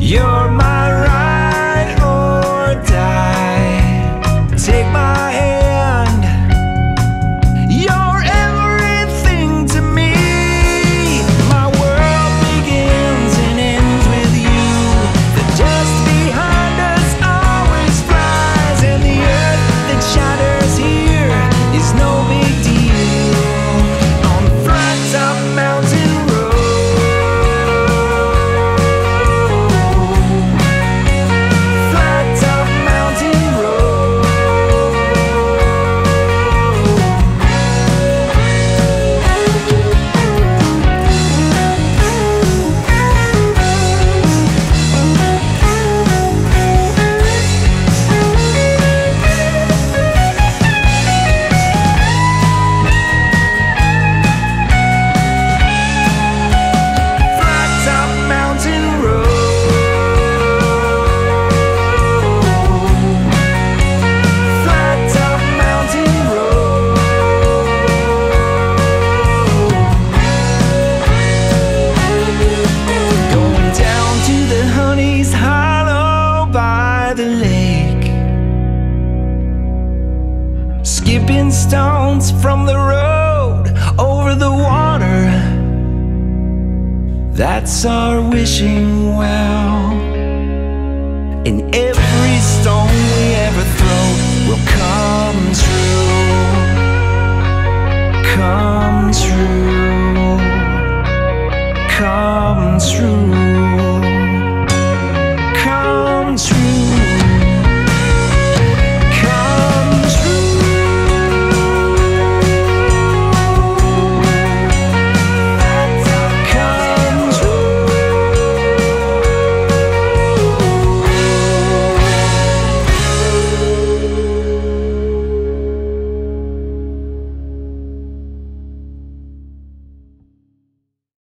You're my ride or die. Take my hand. You're everything to me. My world begins and ends with you. The dust behind us always flies, and the earth that shatters here is no big deal. On the flat top mountain road, skipping stones from the road over the water. That's our wishing well. And every stone we ever throw will come true. Come true. Come true.